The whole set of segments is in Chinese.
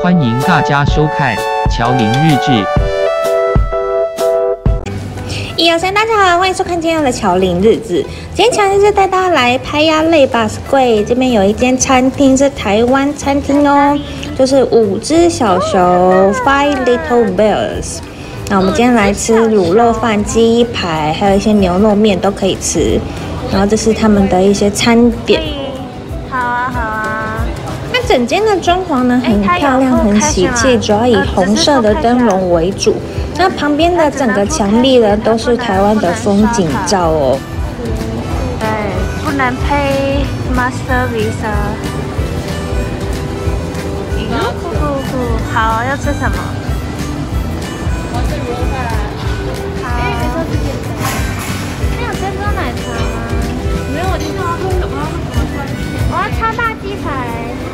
欢迎大家收看乔林日志。 1、2、3，大家好，欢迎收看今天的乔林日志。今天乔林日志带大家来拍呀累吧贵，这边有一间餐厅是台湾餐厅哦，就是5只小熊 Five Little Bears。那我们今天来吃卤肉饭、鸡排，还有一些牛肉面都可以吃。然后这是他们的一些餐点。 好啊，好啊。 那整间的装潢呢很漂亮，很喜气，主要以红色的灯笼为主。那旁边的整个墙壁呢都是台湾的风景照哦。 对，不能配 Master Visa。好，要吃什么？ 我是卤肉饭。 好。别说自己的。你有珍珠奶茶吗？ 没有，我今天要喝什么？ 我要超大鸡排。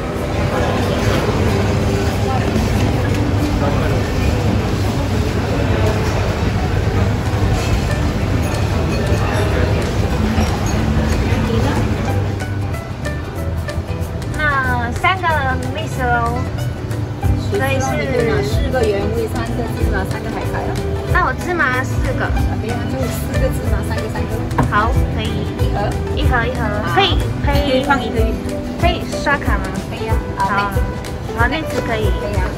那3个 mix 喽，所以是 4个原味，3个芝麻，3个海苔啊。 那我芝麻4个。 对呀，就4个芝麻，3个。 好，可以。一盒。可以放1个月。 可以刷卡吗？ 可以啊。 好，那只可以。 可以啊。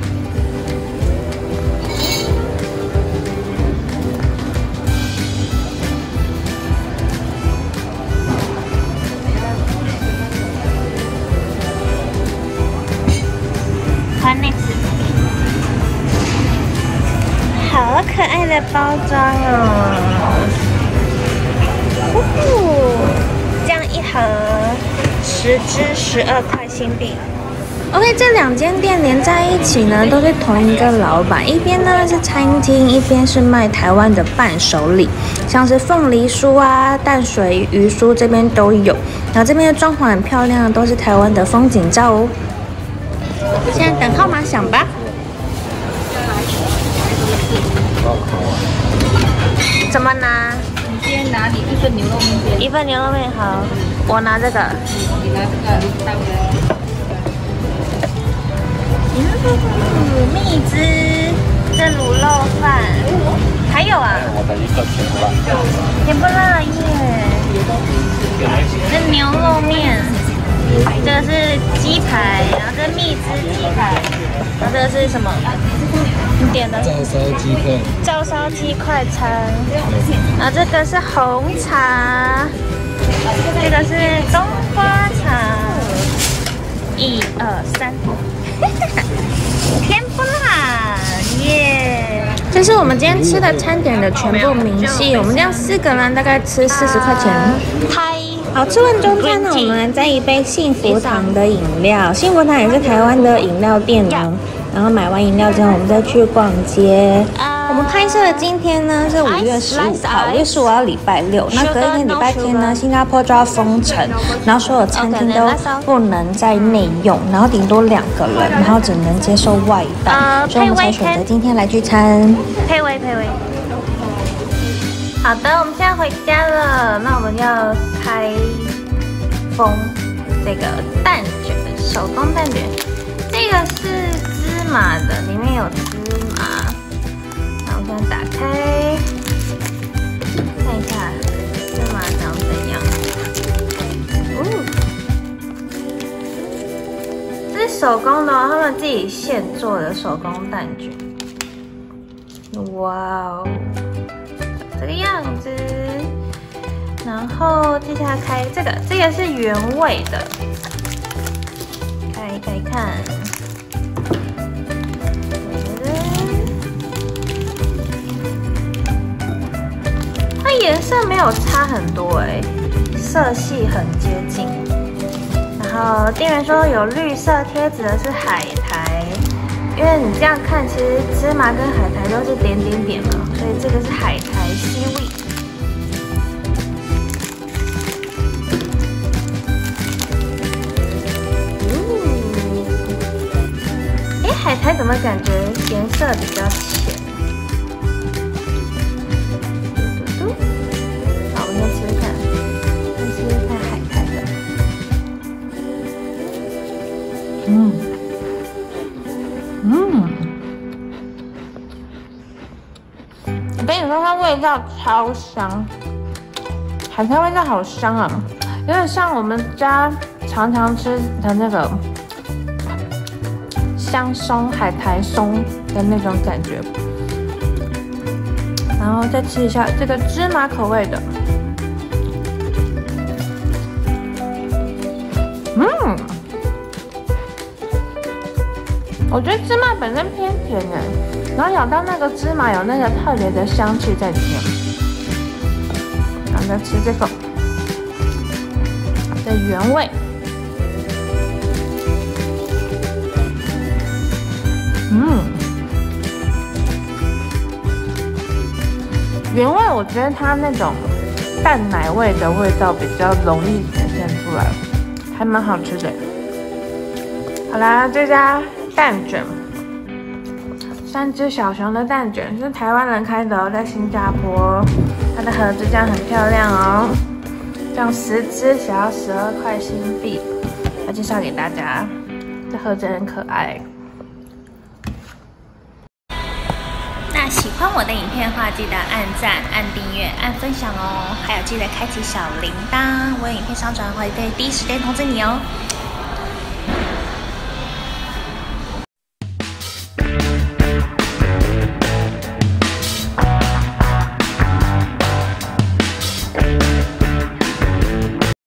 还那只。好可爱的包装哦！这样一盒10只12块新币。 OK， 这2间店连在一起呢，都是同一个老板。一边呢是餐厅，一边是卖台湾的伴手礼，像是凤梨酥啊、淡水鱼酥这边都有。然后这边的装潢很漂亮，都是台湾的风景照哦。现在等号码响吧。 怎么拿？ 你先拿你1份牛肉面。 1份牛肉面好，我拿这个。 你拿这个倒的。 蜜汁，这卤肉饭，还有啊。 我的一个甜不辣。 甜不辣耶。这牛肉面，这个是鸡排，然后这蜜汁鸡排，然后这个是什么？你点的？ 照烧鸡块。 照烧鸡块餐。然后这个是红茶，这个是冬瓜茶。1、2、3。甜不辣耶！ 这是我们今天吃的餐点的全部明细。我们这样4个人大概吃40块钱。 嗨， 好，吃完中餐呢，我们再一杯幸福堂的饮料。幸福堂也是台湾的饮料店哦。然后买完饮料之后，我们再去逛街。我们拍摄的今天呢是5月15号，5月15号礼拜6。那隔一天礼拜天呢，新加坡就要封城，然后所有餐厅都不能在内用，然后顶多2个人，然后只能接受外带，所以我们才选择今天来聚餐。 配位。好的，我们现在回家了。那我们要开封这个蛋卷，手工蛋卷。这个是芝麻的，里面有芝麻。那我们先打开，看一下芝麻长怎样。这是手工的哦，他们自己现做的手工蛋卷。哇哦，这个样子。然后接下来开这个是原味的，开看。它颜色没有差很多色系很接近。然后店员说有绿色贴纸的是海苔，因为你这样看，其实芝麻跟海苔都是点嘛，所以这个是海苔西味。海苔怎么感觉颜色比较浅？好，我们先吃看，海苔的。 得它味道超香，海苔味道好香啊，有点像我们家常常吃的那个香松、海苔松的那种感觉。然后再吃一下这个芝麻口味的，我觉得芝麻本身偏甜哎，然后咬到那个芝麻有那个特别的香气在里面。然后再吃这个的原味，原味我觉得它那种淡奶味的味道比较容易显现出来，还蛮好吃的。好啦，这家蛋卷，3只小熊的蛋卷是台湾人开的哦，在新加坡。它的盒子这样很漂亮哦，这样10只只要12块新币。要介绍给大家，这盒子很可爱。 那喜欢我的影片的话，记得按赞、按订阅、按分享哦，还有记得开启小铃铛，我有影片上传会第一时间通知你哦。